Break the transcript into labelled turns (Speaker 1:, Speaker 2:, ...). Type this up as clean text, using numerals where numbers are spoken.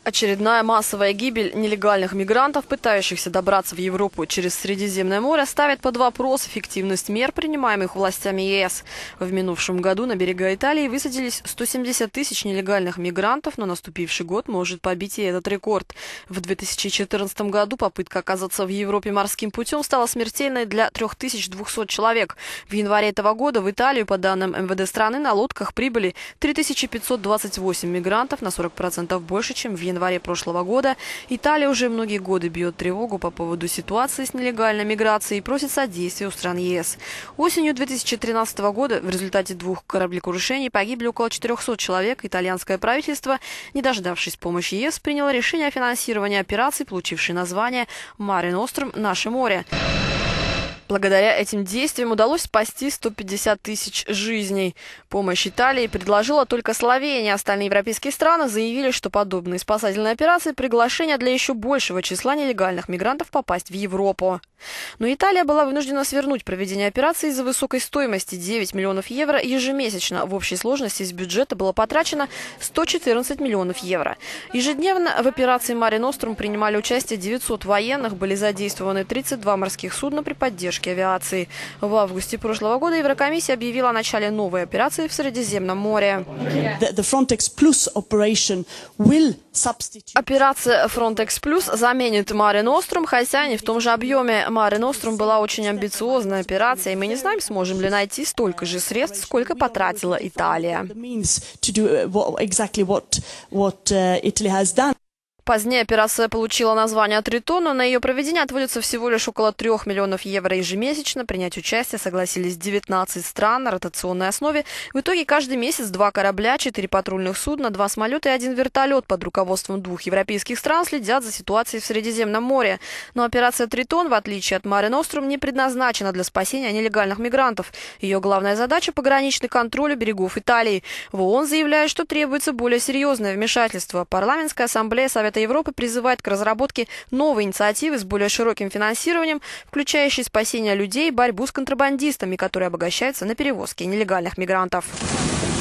Speaker 1: Очередная массовая гибель нелегальных мигрантов, пытающихся добраться в Европу через Средиземное море, ставит под вопрос эффективность мер, принимаемых властями ЕС. В минувшем году на берега Италии высадились 170 тысяч нелегальных мигрантов, но наступивший год может побить и этот рекорд. В 2014 году попытка оказаться в Европе морским путем стала смертельной для 3200 человек. В январе этого года в Италию, по данным МВД страны, на лодках прибыли 3528 мигрантов, на 40% больше, чем в январе прошлого года. Италия уже многие годы бьет тревогу по поводу ситуации с нелегальной миграцией и просит содействия у стран ЕС. Осенью 2013 года в результате 2 кораблекрушений погибли около 400 человек. Итальянское правительство, не дождавшись помощи ЕС, приняло решение о финансировании операции, получившей название «Маре Нострум» – «Наше море». Благодаря этим действиям удалось спасти 150 тысяч жизней. Помощь Италии предложила только Словения. Остальные европейские страны заявили, что подобные спасательные операции – приглашение для еще большего числа нелегальных мигрантов попасть в Европу. Но Италия была вынуждена свернуть проведение операции из-за высокой стоимости – 9 миллионов евро ежемесячно. В общей сложности из бюджета было потрачено 114 миллионов евро. Ежедневно в операции «Маре Нострум» принимали участие 900 военных, были задействованы 32 морских судна при поддержке авиации. В августе прошлого года Еврокомиссия объявила о начале новой операции в Средиземном море. Операция Frontex Plus заменит Mare Nostrum, хотя не в том же объеме. Mare Nostrum была очень амбициозная операция, и мы не знаем, сможем ли найти столько же средств, сколько потратила Италия. Позднее операция получила название «Тритон», но на ее проведение отводится всего лишь около 3 миллионов евро ежемесячно. Принять участие согласились 19 стран на ротационной основе. В итоге каждый месяц 2 корабля, 4 патрульных судна, 2 самолета и 1 вертолет под руководством 2 европейских стран следят за ситуацией в Средиземном море. Но операция «Тритон», в отличие от «Маре Нострум», не предназначена для спасения нелегальных мигрантов. Ее главная задача – пограничный контроль у берегов Италии. В ООН заявляют, что требуется более серьезное вмешательство. Парламентская ассамблея Совета Европы призывает к разработке новой инициативы с более широким финансированием, включающей спасение людей и борьбу с контрабандистами, которые обогащаются на перевозке нелегальных мигрантов.